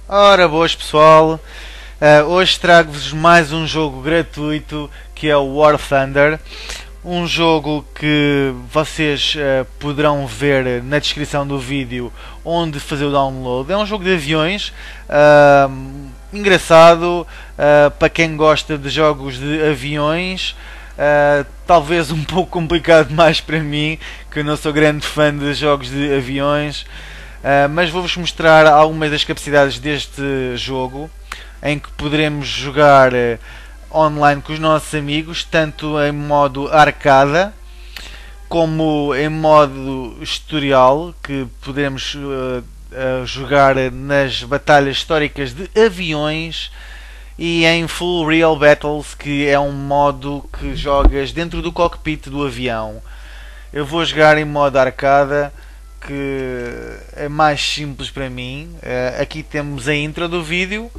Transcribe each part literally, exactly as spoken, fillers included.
Ora boas pessoal, uh, hoje trago-vos mais um jogo gratuito que é o War Thunder. Um jogo que vocês uh, poderão ver na descrição do vídeo onde fazer o download. É um jogo de aviões, uh, engraçado, uh, para quem gosta de jogos de aviões. Uh, talvez um pouco complicado mais para mim, que eu não sou grande fã de jogos de aviões. Uh, mas vou-vos mostrar algumas das capacidades deste jogo, em que poderemos jogar uh, online com os nossos amigos, tanto em modo arcada como em modo tutorial, que podemos uh, uh, jogar nas batalhas históricas de aviões, e em Full Real Battles, que é um modo que jogas dentro do cockpit do avião. Eu vou jogar em modo arcada, que é mais simples para mim. Uh, aqui temos a intro do vídeo.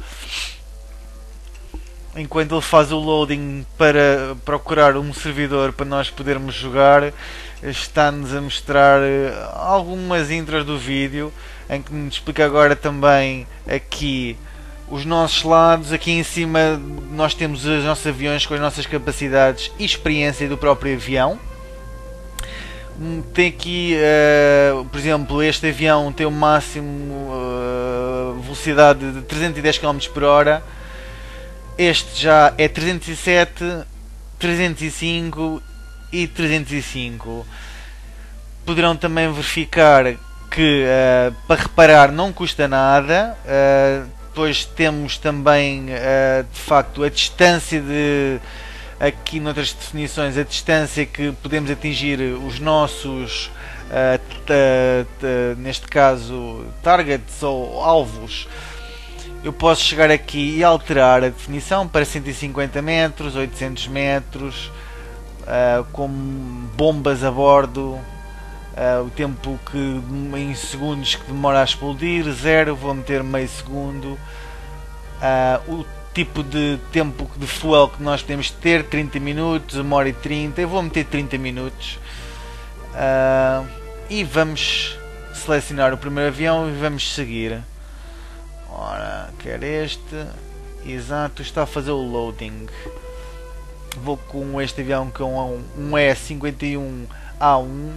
Enquanto ele faz o loading para procurar um servidor para nós podermos jogar, está-nos a mostrar uh, algumas intros do vídeo, em que nos explica agora também aqui os nossos lados. Aqui em cima nós temos os nossos aviões com as nossas capacidades e experiência do próprio avião. Tem aqui, uh, por exemplo, este avião tem o máximo uh, velocidade de trezentos e dez quilómetros por hora. Este já é trezentos e sete, trezentos e cinco e trezentos e cinco. Poderão também verificar que uh, para reparar não custa nada. Uh, depois temos também uh, de facto a distância de... Aqui noutras definições, a distância que podemos atingir os nossos, uh, t t neste caso, targets ou alvos. Eu posso chegar aqui e alterar a definição para cento e cinquenta metros, oitocentos metros, uh, com bombas a bordo, uh, o tempo que em segundos que demora a explodir, zero, vou meter meio segundo. Uh, o tipo de tempo de fuel que nós podemos ter, trinta minutos, uma hora e trinta, eu vou meter trinta minutos. Uh, e vamos selecionar o primeiro avião e vamos seguir. Ora, quer este, exato, está a fazer o loading. Vou com este avião que é um, um E cinquenta e um A um.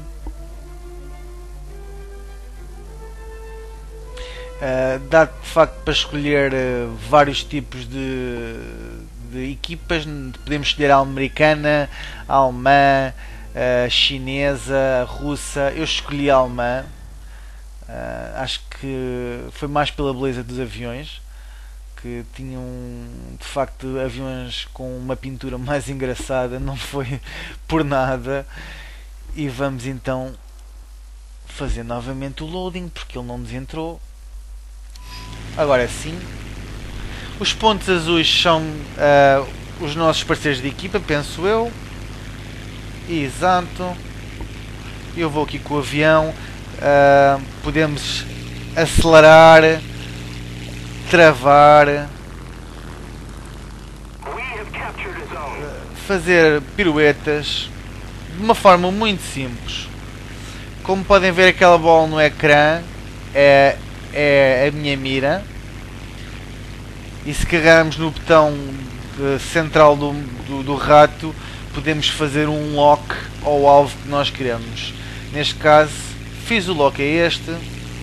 Uh, dá de facto para escolher uh, vários tipos de, de equipas. Podemos escolher a americana, a alemã, a chinesa, a russa. Eu escolhi a alemã. Uh, acho que foi mais pela beleza dos aviões, que tinham de facto aviões com uma pintura mais engraçada, não foi por nada. E vamos então fazer novamente o loading, porque ele não nos entrou. Agora sim, os pontos azuis são uh, os nossos parceiros de equipa, penso eu. Exato. Eu vou aqui com o avião. Uh, podemos acelerar, travar, uh, fazer piruetas de uma forma muito simples. Como podem ver, aquela bola no ecrã é é a minha mira, e se carregarmos no botão central do, do, do rato, podemos fazer um lock ao alvo que nós queremos. Neste caso fiz o lock a este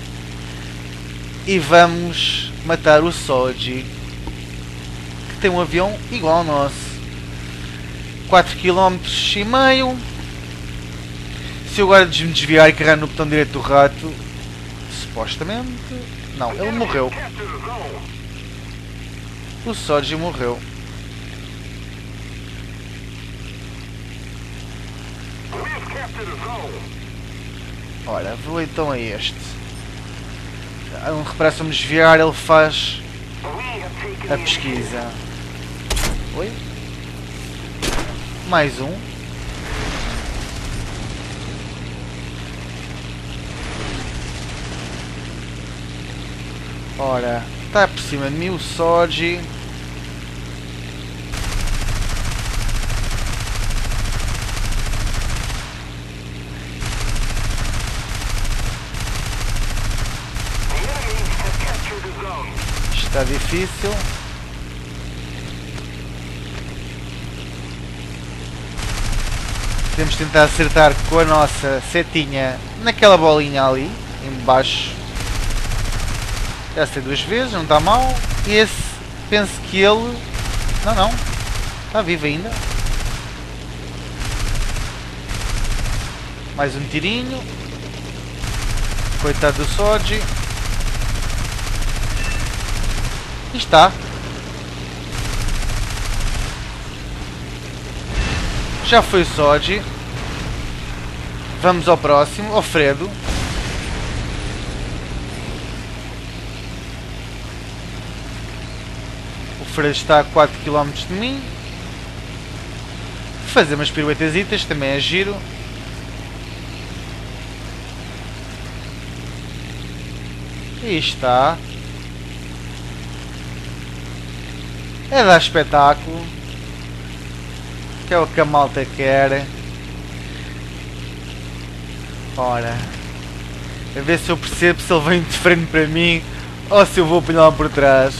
e vamos matar o Soji, que tem um avião igual ao nosso, quatro quilómetros e meio. Se eu agora me desviar e carregar no botão direito do rato, supostamente... Não, ele morreu. O Soji morreu. Ora, vou então a este. Repara, se eu me desviar, ele faz a pesquisa. Oi? Mais um. Ora, está por cima de mim o Soji. está difícil. Temos de tentar acertar com a nossa setinha naquela bolinha ali, em baixo. Já sei duas vezes, não está mal. E esse, penso que ele... Não, não. Está vivo ainda. Mais um tirinho. Coitado do Soji. E está. Já foi o Soji. Vamos ao próximo, ao Fredo. O Fredo está a quatro quilómetros de mim. Fazer umas piruetasitas também é giro. E está. É dar espetáculo. Que é o que a malta quer. Ora. A ver se eu percebo se ele vem de frente para mim ou se eu vou apanhá-lo por trás.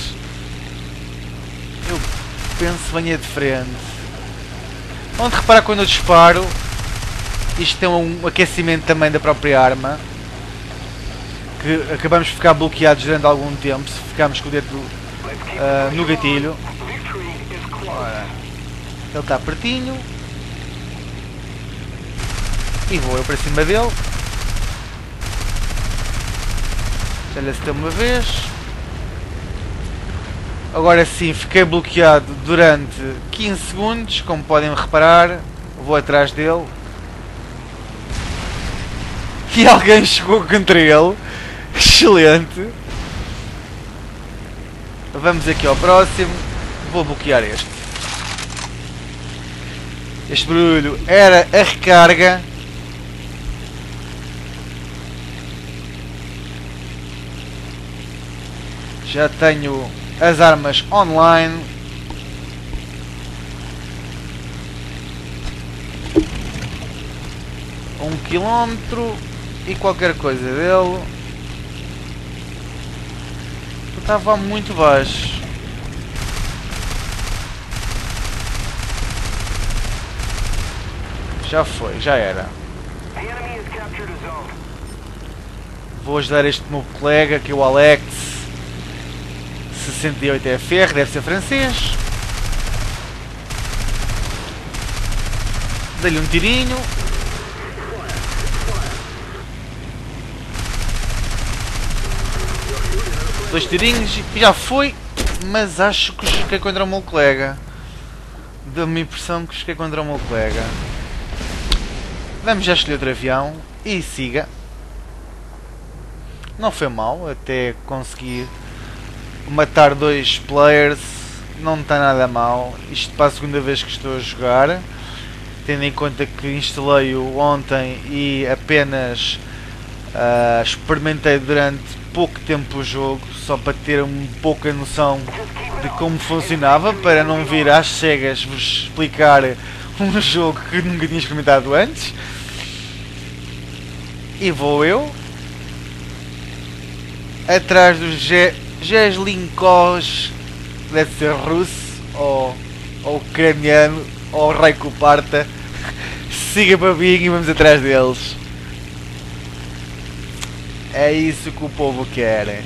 Eu penso que venha de frente. Onde reparar quando eu disparo. Isto é um aquecimento também da própria arma. Que acabamos de ficar bloqueados durante algum tempo se ficarmos com o dedo uh, no gatilho. Ora, ele está pertinho. E vou eu para cima dele. Já lhe acertei uma vez. Agora sim, fiquei bloqueado durante quinze segundos, como podem reparar. Vou atrás dele. E alguém chegou contra ele. Excelente. Vamos aqui ao próximo. Vou bloquear este. Este barulho era a recarga. Já tenho as armas online. Um quilómetro e qualquer coisa dele. Estava muito baixo. Já foi, já era. Vou ajudar este meu colega, que é o Alex sessenta e oito F R, deve ser francês. Dei-lhe um tirinho. Dois tirinhos e já foi. Mas acho que cheguei contra o meu colega. Deu-me a impressão que cheguei contra o meu colega. Vamos já escolher outro avião e siga. Não foi mal, até consegui matar dois players. Não está nada mal. Isto para a segunda vez que estou a jogar. Tendo em conta que instalei-o ontem e apenas uh, experimentei durante pouco tempo o jogo, só para ter um pouca noção de como funcionava, para não vir às cegas vos explicar um jogo que nunca tinha experimentado antes. E vou eu atrás do Jeslinkos, deve ser russo ou, ou ucraniano ou Raiko Parta. Siga para mim e vamos atrás deles. É isso que o povo quer.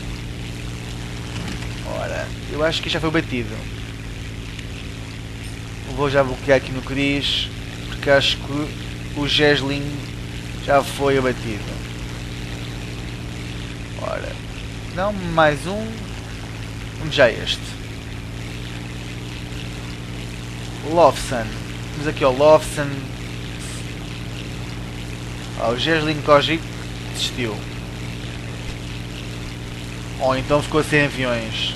Ora, eu acho que já foi batido. Vou já bloquear aqui no Cris, porque acho que o Jesling já foi abatido. Ora, não, mais um. Vamos já este. Lofson. Vamos aqui ao Lofson. Ah, o Jesling Kojic desistiu. Ou então ficou sem aviões.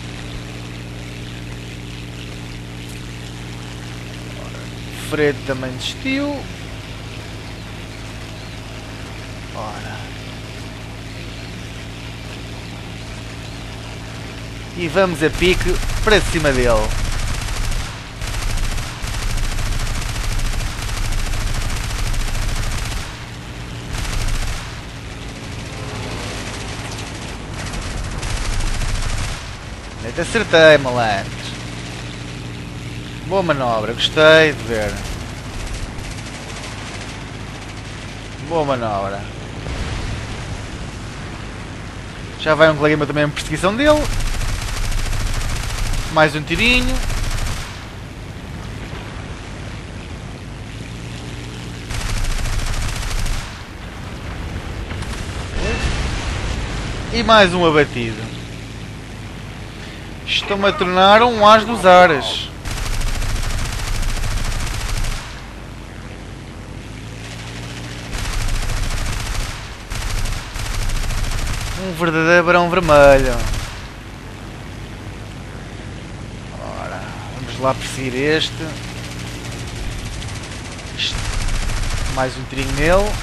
O Fred também desistiu. Ora. E vamos a pique para cima dele. Acertei, malandro. Boa manobra, gostei de ver. Boa manobra. Já vai um colega meu também em perseguição dele. Mais um tirinho. E mais um abatido. Estou-me a tornar um as dos ares. Um verdadeiro barão vermelho. Ora, vamos lá perseguir este. este. Mais um tirinho nele.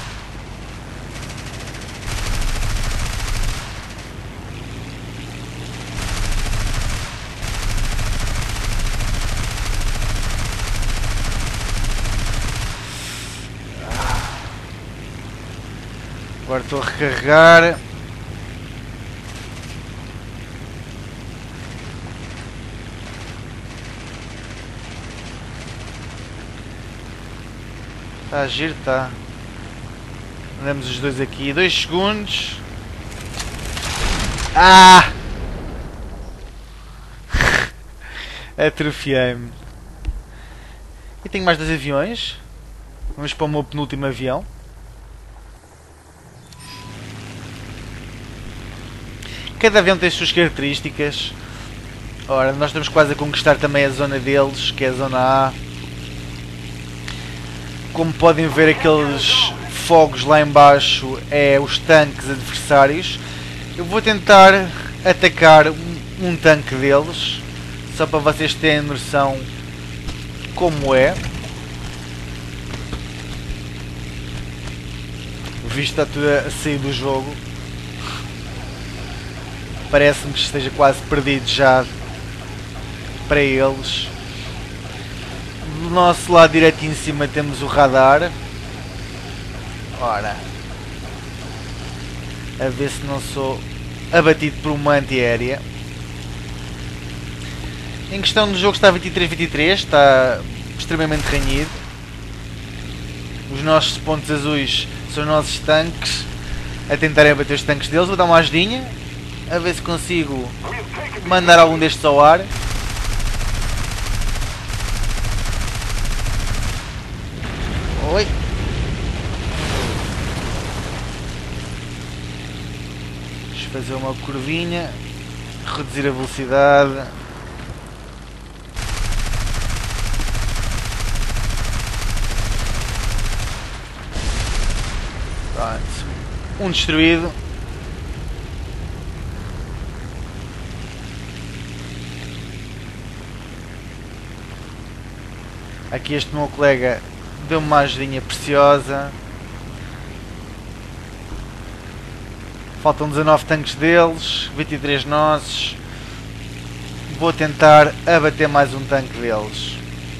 Agora estou a recarregar. Está a giro, está. Andamos os dois aqui. Dois segundos. Ah! Atrofiei-me. E tenho mais dois aviões. Vamos para o meu penúltimo avião. Cada avião tem as suas características. Ora, nós estamos quase a conquistar também a zona deles, que é a zona A. Como podem ver, aqueles fogos lá embaixo é os tanques adversários. Eu vou tentar atacar um, um tanque deles, só para vocês terem noção como é. O visto está tudo a sair do jogo. Parece-me que esteja quase perdido já para eles. Do nosso lado direito em cima temos o radar. Ora, a ver se não sou abatido por uma antiaérea. Em questão do jogo está vinte e três a vinte e três, está extremamente renhido. Os nossos pontos azuis são os nossos tanques a tentarem abater os tanques deles. Vou dar uma ajudinha a ver se consigo mandar algum destes ao ar. Oi. Deixa eu fazer uma curvinha, reduzir a velocidade. Pronto. Um destruído. Aqui este meu colega deu-me uma ajudinha preciosa. Faltam dezanove tanques deles, vinte e três nossos. Vou tentar abater mais um tanque deles.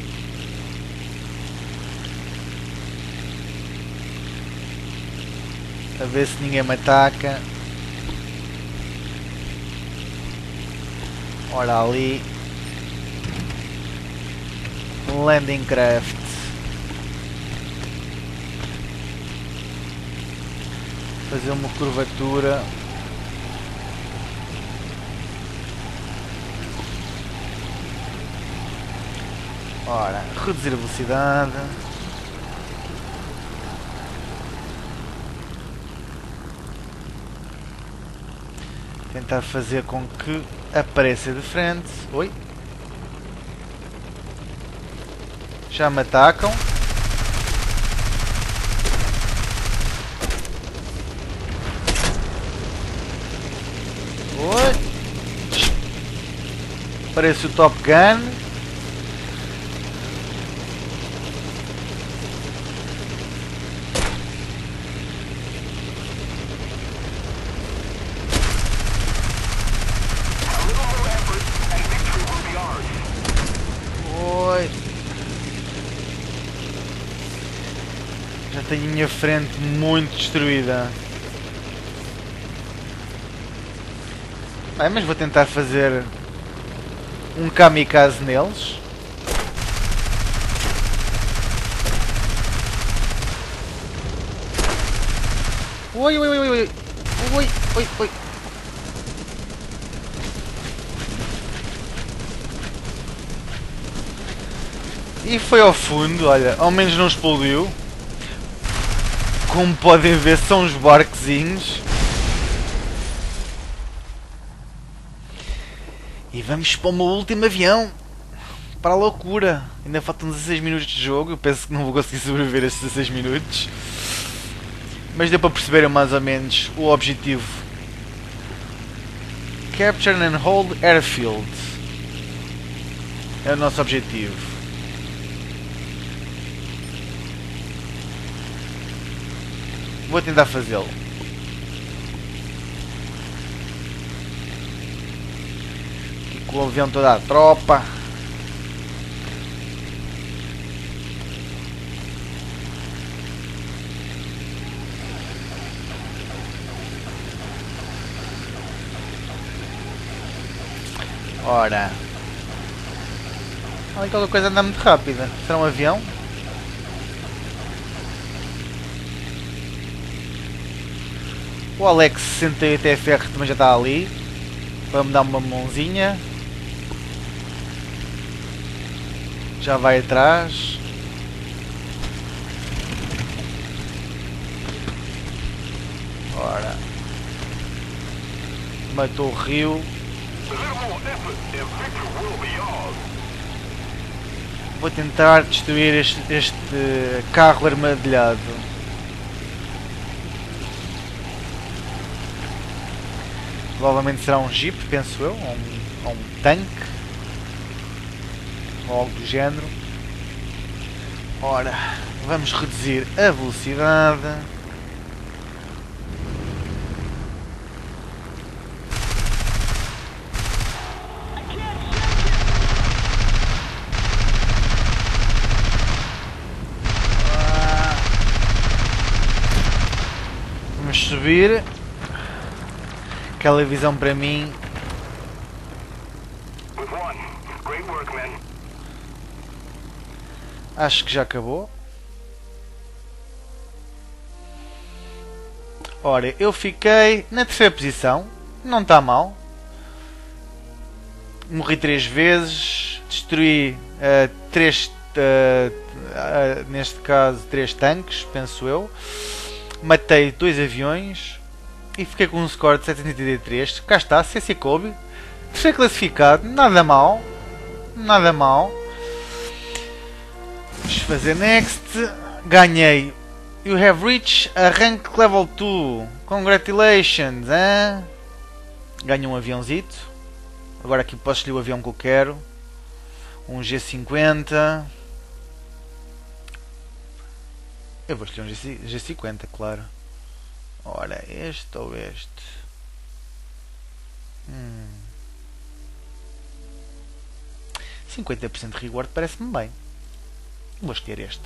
A ver se ninguém me ataca. Ora ali. Landing craft. Fazer uma curvatura. Ora, reduzir a velocidade. Tentar fazer com que apareça de frente. Oi. Já me atacam. Oi. Parece o Top Gun. Já tenho a minha frente muito destruída. Bem, mas vou tentar fazer um kamikaze neles. Oi, oi, oi, oi, oi, oi, oi, oi. E foi ao fundo, olha, ao menos não explodiu. Como podem ver, são os barquezinhos. E vamos para o meu último avião. Para a loucura. Ainda faltam dezasseis minutos de jogo. Eu penso que não vou conseguir sobreviver a estes dezasseis minutos. Mas deu para perceber mais ou menos o objetivo. Capture and hold airfield. É o nosso objetivo. Vou tentar fazê-lo. Aqui com o avião toda a tropa. Ora. Olha, qualquer coisa anda muito rápida. Será um avião? O Alex sessenta e oito F R também já está ali. Para me dar uma mãozinha. Já vai atrás. Ora. Matou o rio. Vou tentar destruir este, este carro armadilhado. Provavelmente será um jeep, penso eu, ou um, ou um tanque, ou algo do género. Ora, vamos reduzir a velocidade. Vamos subir. Aquela visão para mim. Acho que já acabou. Ora, eu fiquei na terceira posição. Não está mal. Morri três vezes. Destruí uh, três. Uh, uh, neste caso, três tanques, penso eu. Matei dois aviões. E fiquei com um score de setecentos e oitenta e três. Cá está, C C Kobe. Terceiro classificado, nada mal. Nada mal. Vamos fazer next. Ganhei. You have reached a rank level dois. Congratulations, hein? Ganhei um aviãozito. Agora aqui posso escolher o avião que eu quero. Um G cinquenta. Eu vou escolher um G cinquenta, claro. Ora, este ou este? Hum. cinquenta por cento de reward parece-me bem. Vou escolher este.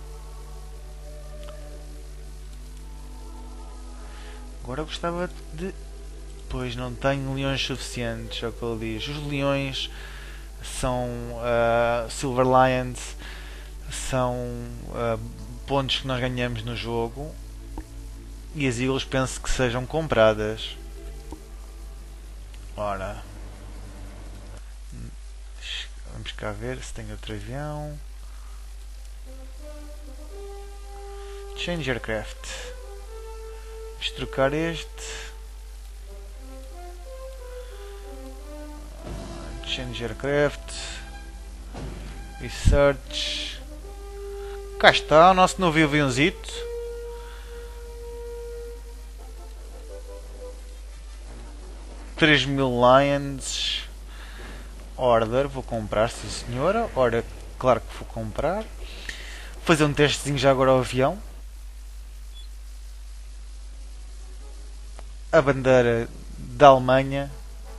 Agora eu gostava de... Pois não tenho leões suficientes, é o que ele diz. Os leões são uh, Silver Lions, são uh, pontos que nós ganhamos no jogo. E as ilhas penso que sejam compradas. Ora. Vamos cá ver se tem outro avião. Change aircraft. Vamos trocar este. Change aircraft. Research. Cá está o nosso novo aviãozito. três mil Lions. Order, vou comprar, sim senhora. Ora, claro que vou comprar. Fazer um testezinho já agora ao avião. A bandeira da Alemanha.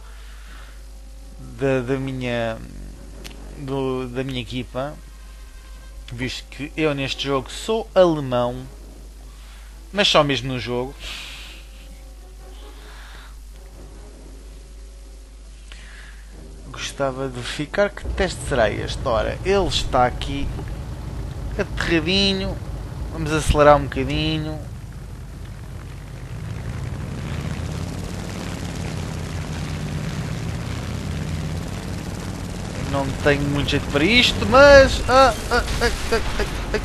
Da, da minha do, da minha equipa. Visto que eu neste jogo sou alemão. Mas só mesmo no jogo. gostava de verificar que teste será este. Ora, ele está aqui aterradinho. Vamos acelerar um bocadinho. Não tenho muito jeito para isto, mas... Ah, ah, ah, ah, ah, ah.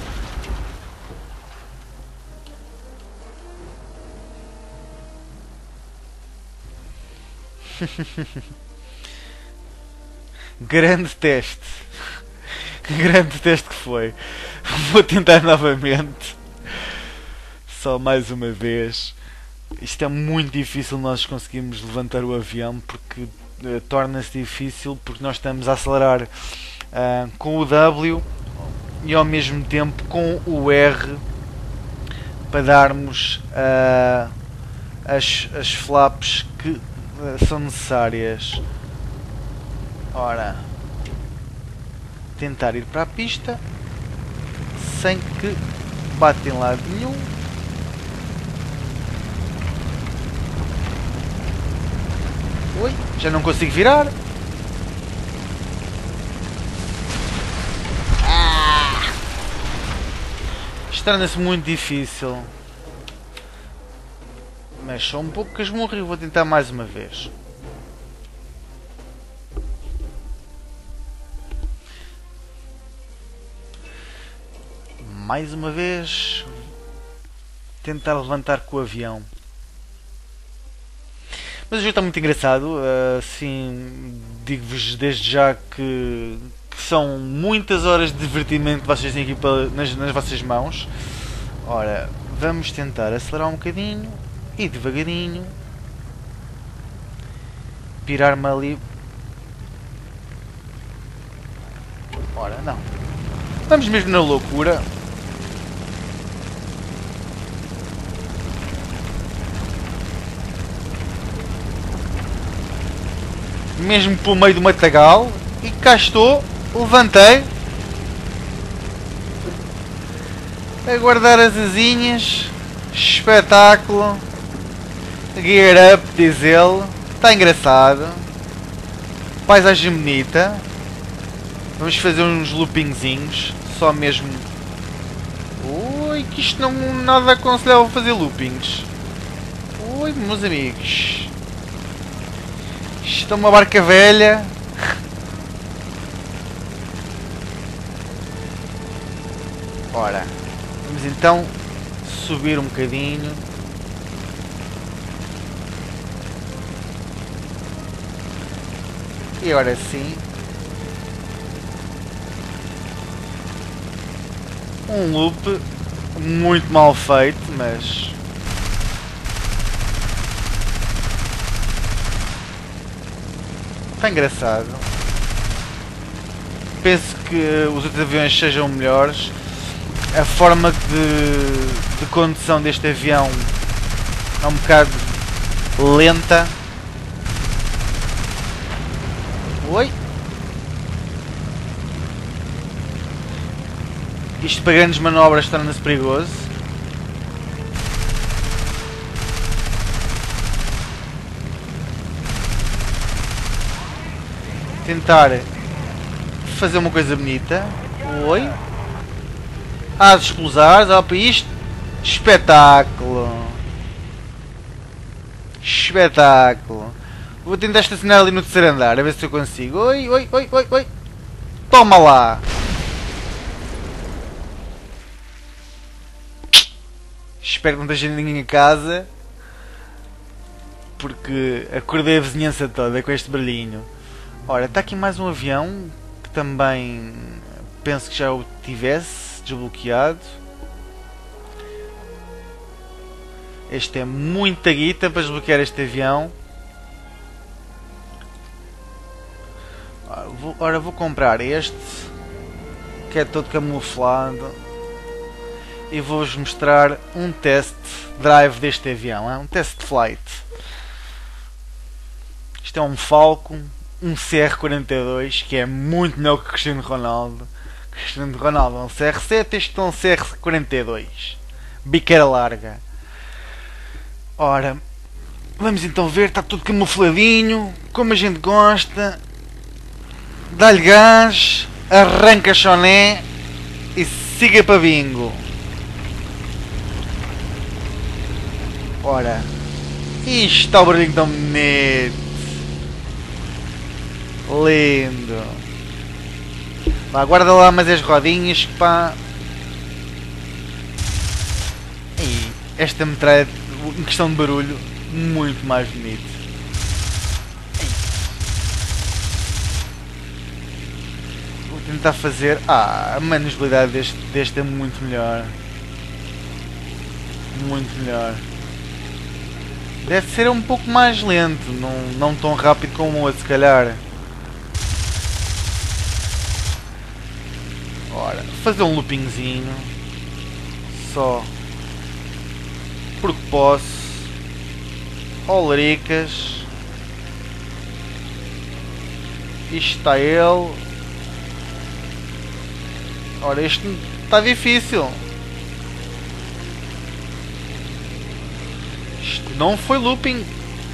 Grande teste. Grande teste que foi. Vou tentar novamente. Só mais uma vez. Isto é muito difícil nós conseguirmos levantar o avião porque uh, torna-se difícil porque nós estamos a acelerar uh, com o W e ao mesmo tempo com o R para darmos uh, as, as flaps que uh, são necessárias. Ora, tentar ir para a pista sem que bata em lado nenhum. Oi, já não consigo virar. Ah! Isto torna-se muito difícil. Mas só um pouco que as morri. Vou tentar mais uma vez. Mais uma vez. Tentar levantar com o avião. Mas o jogo está muito engraçado, assim, digo-vos desde já que, que são muitas horas de divertimento que vocês têm aqui nas, nas vossas mãos. Ora, vamos tentar acelerar um bocadinho e devagarinho, pirar-me ali. Ora, não, vamos mesmo na loucura. Mesmo pelo meio do matagal. E cá estou. Levantei. A guardar as asinhas. Espetáculo. Gear up, diz ele. Está engraçado. Paisagem bonita. Vamos fazer uns loopingzinhos. Só mesmo. Ui, que isto não nada aconselhava a fazer loopings. Ui, meus amigos. Isto é uma barca velha. Ora, vamos então subir um bocadinho. E agora sim. Um loop muito mal feito, mas... está engraçado. Penso que os outros aviões sejam melhores. A forma de, de condução deste avião é um bocado lenta. Oi? Isto para grandes manobras torna-se perigoso. Tentar fazer uma coisa bonita. Oi? Há de explosar, olha para isto. Espetáculo. Espetáculo. Vou tentar estacionar ali no terceiro andar, a ver se eu consigo. Oi, oi, oi, oi, oi. Toma lá. Espero que não esteja ninguém em casa. Porque acordei a vizinhança toda com este brilhinho. Ora, está aqui mais um avião que também penso que já o tivesse desbloqueado. Este é muita guita para desbloquear este avião. Ora vou, ora, vou comprar este que é todo camuflado e vou-vos mostrar um test drive deste avião, é um test flight. Isto é um Falcon. Um C R quarenta e dois que é muito melhor que o Cristiano Ronaldo. Cristiano Ronaldo é um C R sete, este é um C R quarenta e dois. Biqueira larga. Ora, vamos então ver, está tudo camufladinho, como a gente gosta. Dá-lhe gás, arranca choné e siga para bingo. Ora, isto está o barulhinho tão bonito. Lindo. Vá, guarda lá mais as rodinhas, pá. E esta metralha, em questão de barulho, muito mais bonito. Vou tentar fazer... Ah, a manuseabilidade deste, deste é muito melhor. Muito melhor. Deve ser um pouco mais lento, não, não tão rápido como o outro, se calhar. Ora, fazer um loopingzinho. Só. Porque posso. Olaricas. Isto está ele. Ora, isto está difícil. Isto não foi looping.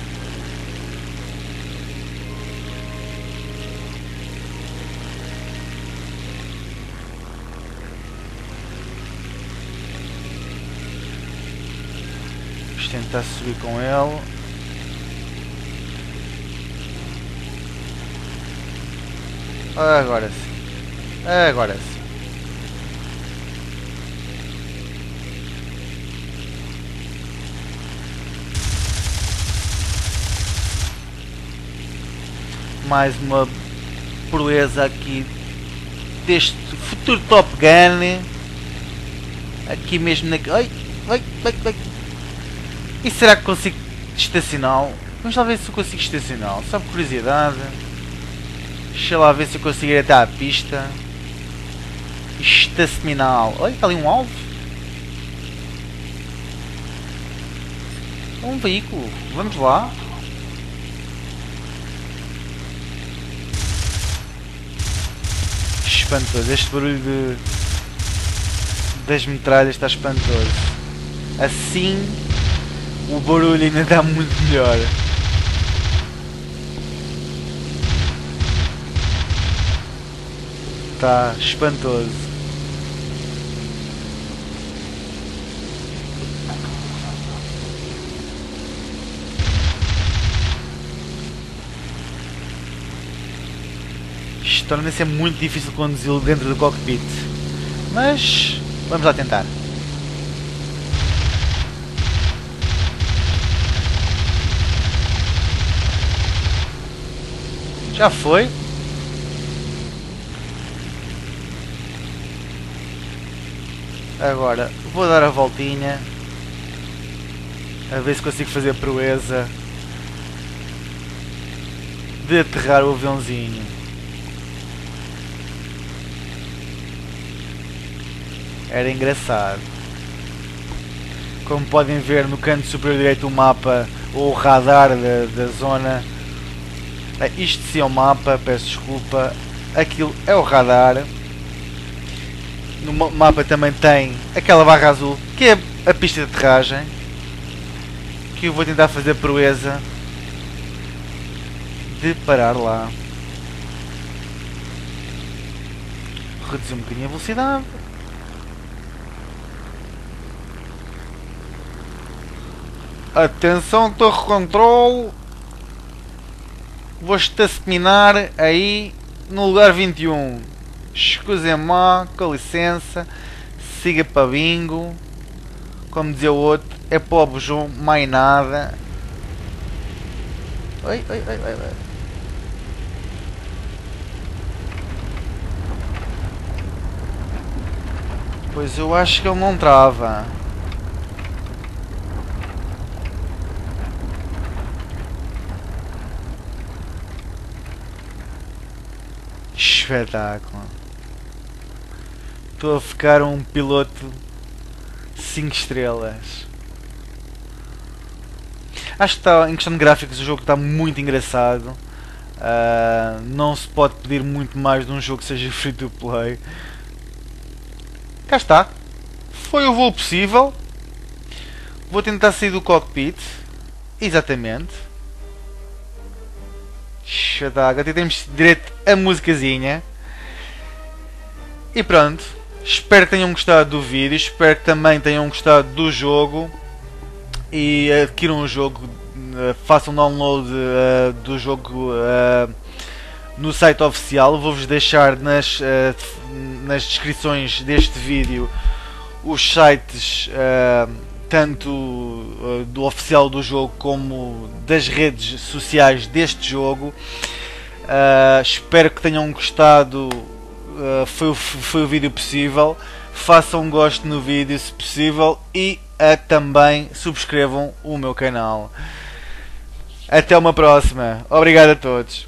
Vamos tentar subir com ele. Agora sim. Agora sim. Mais uma proeza aqui deste futuro Top Gun. Aqui mesmo na... Ai, ai, ai, ai. E será que consigo estacioná-lo? Vamos lá ver se eu consigo estacioná-lo. Só por curiosidade. Deixa lá ver se eu consigo ir até à pista. Estacioná-lo. Olha, está ali um alvo. Um veículo. Vamos lá. Espantoso. Este barulho de... das metralhas está espantoso. Assim o barulho ainda está muito melhor. Está espantoso. Isto torna-se muito difícil conduzi-lo dentro do cockpit. Mas vamos lá tentar. Já foi. Agora vou dar a voltinha. A ver se consigo fazer a proeza de aterrar o aviãozinho. Era engraçado. Como podem ver no canto superior direito do mapa, o radar da, da zona. Isto sim é o mapa, peço desculpa. Aquilo é o radar. No mapa também tem aquela barra azul, que é a pista de aterragem. Que eu vou tentar fazer a proeza de parar lá. Reduzir um bocadinho a velocidade. Atenção, torre control. Vou estacionar aí no lugar vinte e um. Escusem-me, com licença. Siga para bingo. Como dizia o outro, é pobre João, mais nada. Oi, oi, oi, oi, oi. Pois eu acho que ele não trava. Espetáculo. Estou a ficar um piloto cinco estrelas. Acho que está, em questão de gráficos, o jogo está muito engraçado. Uh, não se pode pedir muito mais de um jogo que seja free to play. Cá está. Foi o voo possível. Vou tentar sair do cockpit. Exatamente. Espetáculo. Até temos direito a musicazinha. E pronto, espero que tenham gostado do vídeo, espero que também tenham gostado do jogo e adquiram o jogo, façam download uh, do jogo uh, no site oficial. Vou-vos deixar nas, uh, nas descrições deste vídeo os sites uh, tanto uh, do oficial do jogo como das redes sociais deste jogo. Uh, espero que tenham gostado. Uh, foi, o, foi o vídeo possível. Façam um gosto no vídeo se possível e uh, também subscrevam o meu canal. Até uma próxima. Obrigado a todos.